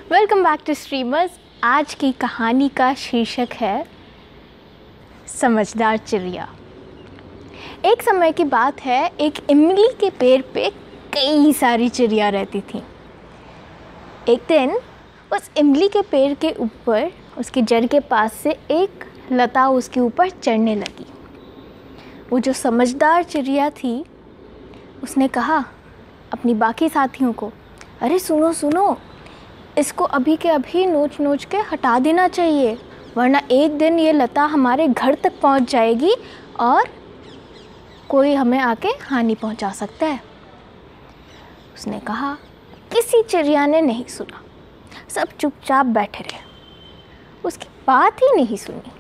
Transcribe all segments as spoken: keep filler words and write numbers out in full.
Welcome back to streamers. आज की कहानी का शीर्षक है समझदार चिड़िया। एक समय की बात है, एक इमली के पेड़ पे कई सारी चिड़िया रहती थीं। एक दिन उस इमली के पेड़ के ऊपर, उसके जड़ के पास से एक लता उसके ऊपर चढ़ने लगी। वो जो समझदार चिड़िया थी, उसने कहा अपनी बाकी साथियों को, अरे सुनो सुनो, इसको अभी के अभी नोच नोच के हटा देना चाहिए, वरना एक दिन ये लता हमारे घर तक पहुंच जाएगी और कोई हमें आके हानि पहुंचा सकता है। उसने कहा। किसी चिड़िया ने नहीं सुना, सब चुपचाप बैठे रहे, उसकी बात ही नहीं सुनी।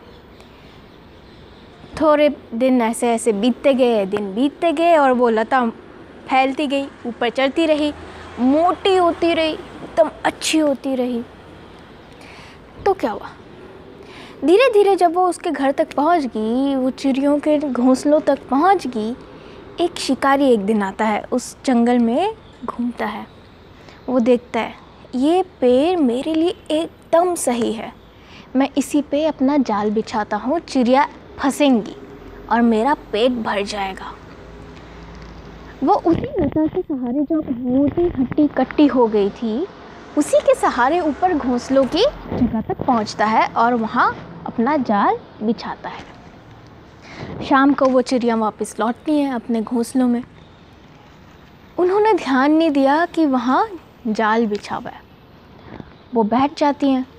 थोड़े दिन ऐसे ऐसे बीतते गए, दिन बीतते गए और वो लता फैलती गई, ऊपर चढ़ती रही, मोटी होती रही, एकदम अच्छी होती रही। तो क्या हुआ, धीरे धीरे जब वो उसके घर तक पहुंच गई, वो चिड़ियों के घोंसलों तक पहुंच गई, एक शिकारी एक दिन आता है, उस जंगल में घूमता है। वो देखता है ये पेड़ मेरे लिए एकदम सही है, मैं इसी पे अपना जाल बिछाता हूँ, चिड़िया फंसेंगी और मेरा पेट भर जाएगा। वो उसी लता के सहारे, जो मोटी हट्टी कट्टी हो गई थी, उसी के सहारे ऊपर घोंसलों की जगह तक पहुंचता है और वहाँ अपना जाल बिछाता है। शाम को वो चिड़िया वापस लौटती हैं अपने घोंसलों में। उन्होंने ध्यान नहीं दिया कि वहाँ जाल बिछा हुआ है। वो बैठ जाती हैं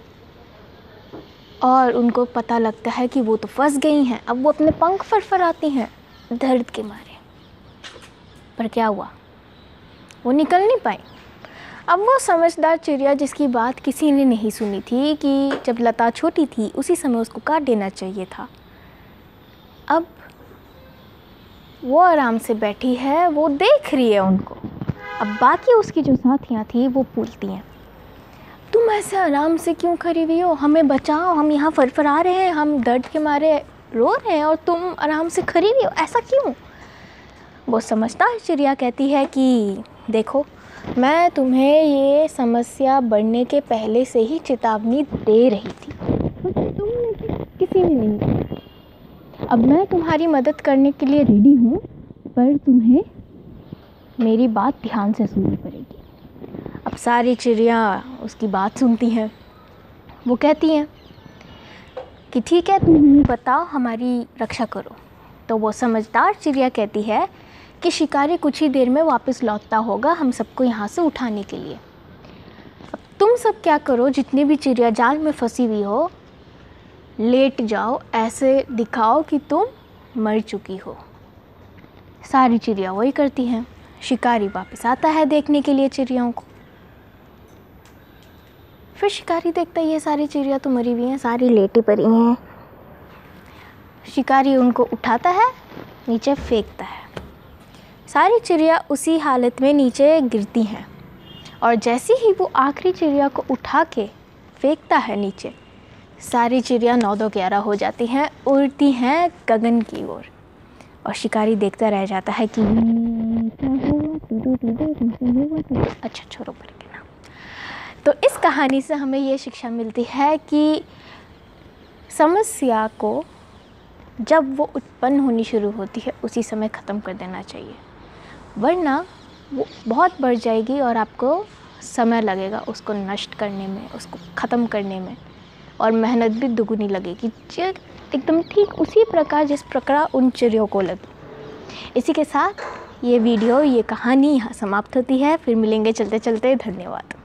और उनको पता लगता है कि वो तो फंस गई हैं। अब वो अपने पंख फड़फड़ाती हैं दर्द के मारे, पर क्या हुआ, वो निकल नहीं पाई। अब वो समझदार चिड़िया, जिसकी बात किसी ने नहीं सुनी थी कि जब लता छोटी थी उसी समय उसको काट देना चाहिए था, अब वो आराम से बैठी है, वो देख रही है उनको। अब बाकी उसकी जो साथियाँ थी वो पूछती हैं, तुम ऐसे आराम से क्यों खड़ी हुई हो, हमें बचाओ, हम यहाँ फड़फड़ा रहे हैं, हम दर्द के मारे रो रहे हैं और तुम आराम से खड़ी हुई हो, ऐसा क्यों। वो समझदार चिड़िया कहती है कि देखो, मैं तुम्हें ये समस्या बढ़ने के पहले से ही चेतावनी दे रही थी, तुमने किसी ने नहीं किया। अब मैं तुम्हारी मदद करने के लिए रेडी हूँ, पर तुम्हें मेरी बात ध्यान से सुननी पड़ेगी। अब सारी चिड़िया उसकी बात सुनती हैं। वो कहती हैं कि ठीक है, तुम हमें बताओ, हमारी रक्षा करो। तो वो समझदार चिड़िया कहती है कि शिकारी कुछ ही देर में वापस लौटता होगा हम सबको यहाँ से उठाने के लिए। अब तुम सब क्या करो, जितनी भी चिड़िया जाल में फंसी हुई हो, लेट जाओ, ऐसे दिखाओ कि तुम मर चुकी हो। सारी चिड़िया वही करती हैं। शिकारी वापस आता है देखने के लिए चिड़ियाओं को। फिर शिकारी देखता है ये सारी चिड़िया तो मरी हुई हैं, सारी लेटी पड़ी हैं। शिकारी उनको उठाता है, नीचे फेंकता है। सारी चिड़िया उसी हालत में नीचे गिरती हैं और जैसे ही वो आखिरी चिड़िया को उठा के फेंकता है नीचे, सारी चिड़िया नौ दो ग्यारह हो जाती हैं, उड़ती हैं गगन की ओर। और शिकारी देखता रह जाता है कि अच्छा छोड़ो पर के ना। तो इस कहानी से हमें ये शिक्षा मिलती है कि समस्या को जब वो उत्पन्न होनी शुरू होती है उसी समय ख़त्म कर देना चाहिए, वरना वो बहुत बढ़ जाएगी और आपको समय लगेगा उसको नष्ट करने में, उसको ख़त्म करने में, और मेहनत भी दुगुनी लगेगी, एकदम ठीक उसी प्रकार जिस प्रकार उन चिड़ियों को लगी। इसी के साथ ये वीडियो, ये कहानी यहाँ समाप्त होती है। फिर मिलेंगे चलते चलते। धन्यवाद।